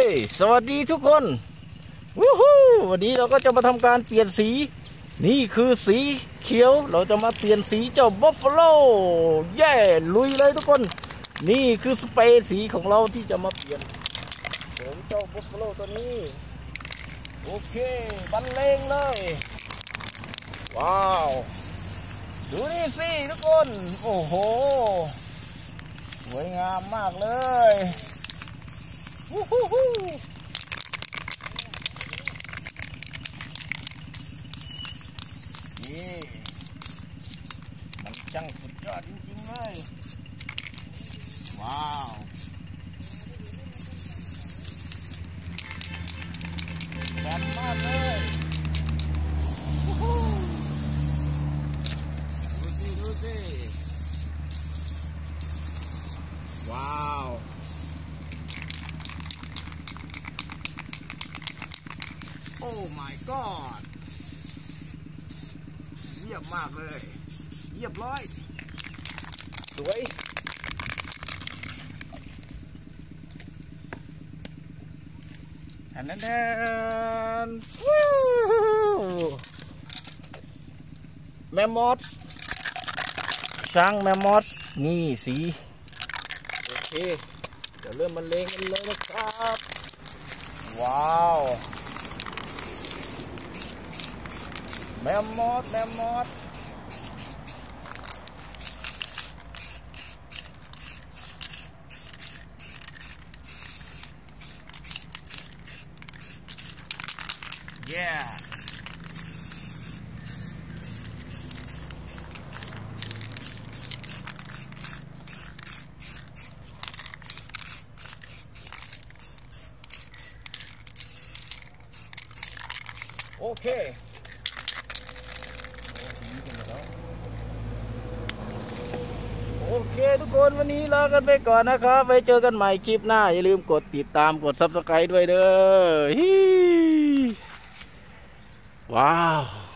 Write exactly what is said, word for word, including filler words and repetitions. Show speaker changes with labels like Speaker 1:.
Speaker 1: สวัสดีทุกคนวู้ฮู้วันนี้เราก็จะมาทำการเปลี่ยนสีนี่คือสีเขียวเราจะมาเปลี่ยนสีเจ้าบัฟฟาโลเย่ลุยเลยทุกคนนี่คือสเปรย์สีของเราที่จะมาเปลี่ยนผมเจ้าบัฟฟาโลตัวนี้โอเคบรรเลงเลยว้าวดูนี่สิทุกคนโอ้โหสวยงามมากเลยวู้ฮู้ฮู้นี่มันช่างสุดยอดจริงๆเลยว้าวแซ่บมากเลยวู้ฮู้ดูสิดูสิว้าวโอ้ my god เยี่ยมมากเลยเรียบร้อยสวยอันนั้นแมมมอสช้างแมมมอสนี่สีโอเคเดี๋ยวเริ่มบรรเลงกันเลยนะครับว้าวแมมมอสแมมมอสเย้โอเคโอเคทุกคนวันนี้ลากันไปก่อนนะครับไว้เจอกันใหม่คลิปหน้าอย่าลืมกดติดตามกด ซับสไครบ์ ด้วยเด้อว้าว